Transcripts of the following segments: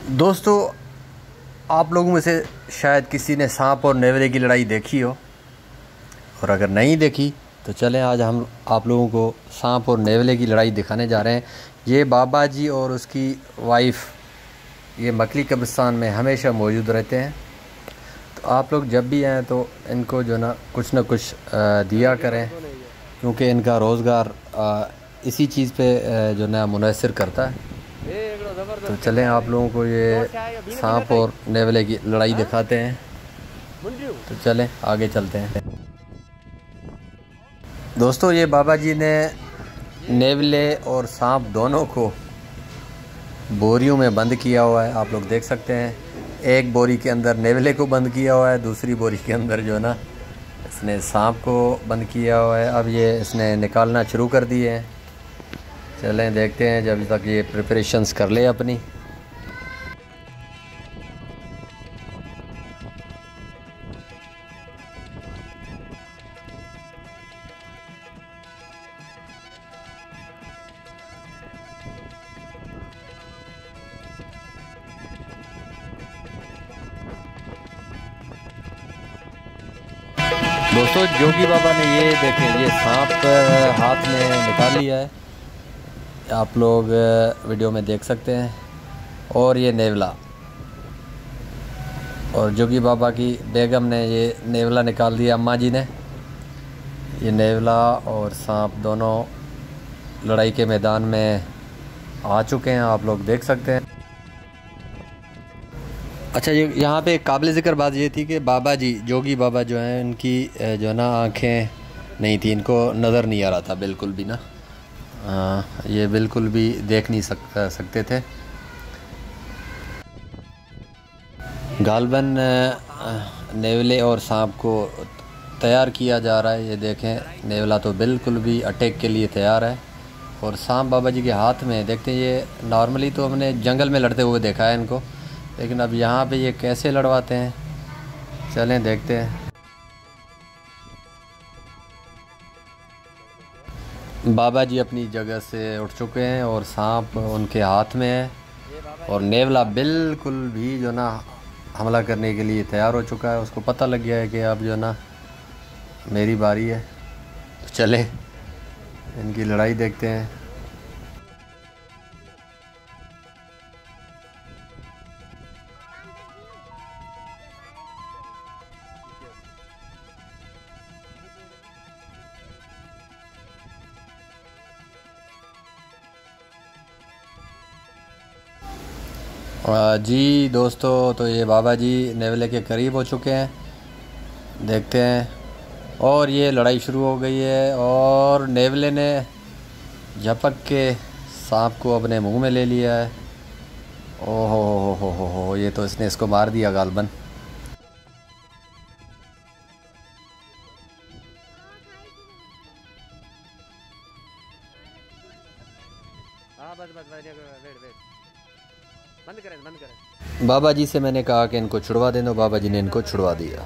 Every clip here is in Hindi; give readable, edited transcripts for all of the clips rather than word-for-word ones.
दोस्तों, आप लोगों में से शायद किसी ने सांप और नेवले की लड़ाई देखी हो, और अगर नहीं देखी तो चलें आज हम आप लोगों को सांप और नेवले की लड़ाई दिखाने जा रहे हैं। ये बाबा जी और उसकी वाइफ ये मकली कब्रिस्तान में हमेशा मौजूद रहते हैं। तो आप लोग जब भी आएँ तो इनको जो ना कुछ दिया करें, क्योंकि इनका रोज़गार इसी चीज़ पे जो ना मुनहसर करता है। तो चलें आप लोगों को ये सांप और नेवले की लड़ाई दिखाते हैं। तो चलें आगे चलते हैं। दोस्तों, ये बाबा जी ने नेवले और सांप दोनों को बोरियों में बंद किया हुआ है। आप लोग देख सकते हैं, एक बोरी के अंदर नेवले को बंद किया हुआ है, दूसरी बोरी के अंदर जो ना इसने सांप को बंद किया हुआ है। अब ये इसने निकालना शुरू कर दिए हैं। चलें देखते हैं जब तक ये प्रिपरेशंस कर ले अपनी। दोस्तों, जोगी बाबा ने ये देखें, ये सांप हाथ में निकाल लिया है, आप लोग वीडियो में देख सकते हैं। और ये नेवला, और जोगी बाबा की बेगम ने ये नेवला निकाल दिया, अम्मा जी ने। ये नेवला और सांप दोनों लड़ाई के मैदान में आ चुके हैं, आप लोग देख सकते हैं। अच्छा, ये यहाँ पे काबिल ज़िक्र बात ये थी कि बाबा जी, जोगी बाबा जो हैं, इनकी जो ना आँखें नहीं थी, इनको नज़र नहीं आ रहा था बिल्कुल भी ना। ये बिल्कुल भी देख नहीं सकते थे। गालबन नेवले और सांप को तैयार किया जा रहा है। ये देखें, नेवला तो बिल्कुल भी अटैक के लिए तैयार है, और सांप बाबा जी के हाथ में। देखते हैं, ये नॉर्मली तो हमने जंगल में लड़ते हुए देखा है इनको, लेकिन अब यहाँ पे ये कैसे लड़वाते हैं, चलें देखते हैं। बाबा जी अपनी जगह से उठ चुके हैं और सांप उनके हाथ में है, और नेवला बिल्कुल भी जो ना हमला करने के लिए तैयार हो चुका है। उसको पता लग गया है कि अब जो ना मेरी बारी है। तो चलें इनकी लड़ाई देखते हैं। जी दोस्तों, तो ये बाबा जी नेवले के करीब हो चुके हैं, देखते हैं। और ये लड़ाई शुरू हो गई है, और नेवले ने झपक के सांप को अपने मुंह में ले लिया है। ओहो हो, ये तो इसने इसको मार दिया गालबन। बंद करें। बाबा जी से मैंने कहा कि इनको छुड़वा दें, तो बाबा जी ने इनको छुड़वा दिया।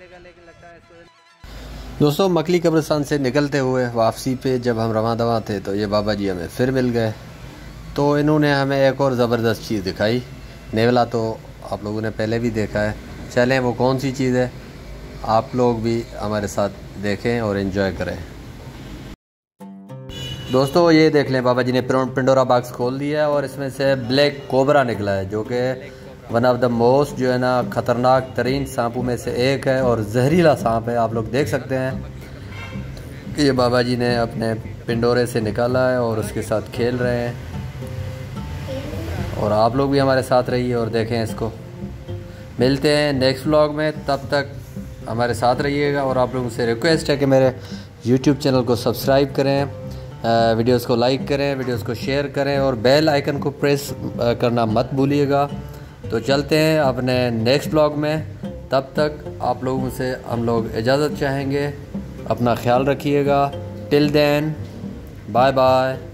दोस्तों, मकली कब्रिस्तान से निकलते हुए वापसी पे जब हम रवां दवा थे, तो ये बाबा जी हमें फिर मिल गए। तो इन्होंने हमें एक और ज़बरदस्त चीज़ दिखाई। नेवला तो आप लोगों ने पहले भी देखा है, चलें वो कौन सी चीज़ है आप लोग भी हमारे साथ देखें और एंजॉय करें। दोस्तों, ये देख लें, बाबा जी ने पिंडोरा बॉक्स खोल दिया है, और इसमें से ब्लैक कोबरा निकला है, जो कि वन ऑफ द मोस्ट जो है ना ख़तरनाक तरीन सांपों में से एक है, और जहरीला सांप है। आप लोग देख सकते हैं कि ये बाबा जी ने अपने पिंडोरे से निकाला है और उसके साथ खेल रहे हैं। और आप लोग भी हमारे साथ रहिए और देखें इसको। मिलते हैं नेक्स्ट व्लॉग में, तब तक हमारे साथ रहिएगा। और आप लोगों से रिक्वेस्ट है कि मेरे यूट्यूब चैनल को सब्सक्राइब करें, वीडियोस को लाइक करें, वीडियोस को शेयर करें, और बेल आइकन को प्रेस करना मत भूलिएगा। तो चलते हैं अपने नेक्स्ट ब्लॉग में, तब तक आप लोगों से हम लोग इजाज़त चाहेंगे। अपना ख्याल रखिएगा। Till then, bye bye.